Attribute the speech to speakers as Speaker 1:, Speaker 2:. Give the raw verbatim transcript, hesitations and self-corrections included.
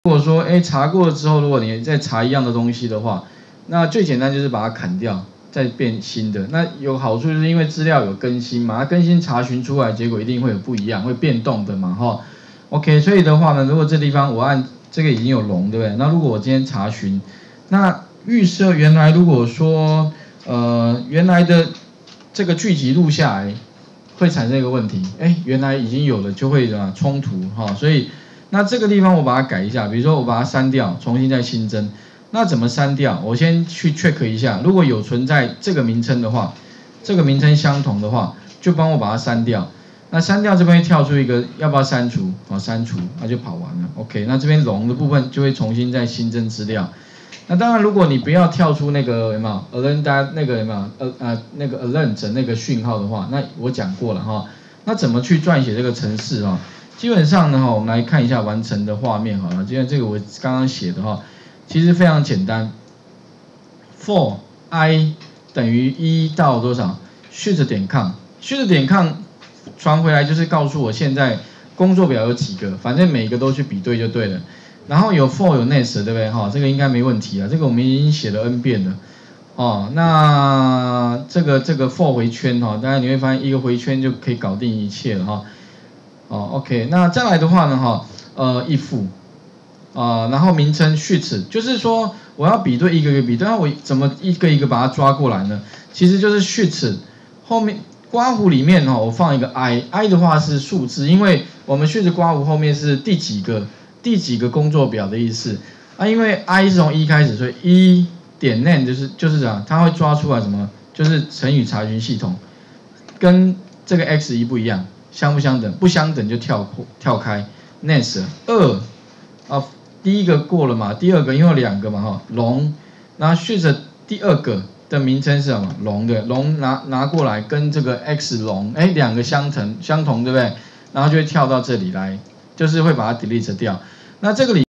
Speaker 1: 如果说哎查过了之后，如果你再查一样的东西的话，那最简单就是把它砍掉，再变新的。那有好处就是因为资料有更新嘛，它更新查询出来结果一定会有不一样，会变动的嘛哈。OK， 所以的话呢，如果这地方我按这个已经有龙，对不对？那如果我今天查询，那预设原来如果说呃原来的这个剧集录下来会产生一个问题，哎，原来已经有了就会什么冲突哈，所以。那这个地方我把它改一下，比如说我把它删掉，重新再新增。那怎么删掉？我先去 check 一下，如果有存在这个名称的话，这个名称相同的话，就帮我把它删掉。那删掉这边会跳出一个要不要删除？好，删除，那就跑完了。OK， 那这边龙的部分就会重新再新增资料。那当然，如果你不要跳出那个有没有 alert 那个有没有呃呃那个 alert 那个讯号的话，那我讲过了哈。那怎么去撰写这个程式啊？基本上呢，哈，我们来看一下完成的画面好了。因为这个我刚刚写的哈，其实非常简单。for i 等于一到多少 ？shift 点 com，shift 点 com 传回来就是告诉我现在工作表有几个，反正每个都去比对就对了。然后有 for 有 next 对不对？哈，这个应该没问题啊，这个我们已经写了 n 遍了。哦，那这个这个 for 回圈哈，当然你会发现一个回圈就可以搞定一切了哈。哦 ，OK， 那再来的话呢，哈，呃 ，if， 啊、呃，然后名称 sheet， 就是说我要比对一个一个比对，那我怎么一个一个把它抓过来呢？其实就是 sheet 后面刮弧里面哈、哦，我放一个 i，i 的话是数字，因为我们 sheet 刮弧后面是第几个第几个工作表的意思啊，因为 i 是从一开始，所以一点 name 就是就是这样，它会抓出来什么？就是成语查询系统，跟这个 x 一不一样。相不相等？不相等就跳跳开。next 二啊，第一个过了嘛，第二个因为有两个嘛哈，龙，那 sheet 第二个的名称是什么？龙的龙拿拿过来跟这个 x 龙，哎，两个相同相同对不对？然后就会跳到这里来，就是会把它 delete 掉。那这个里。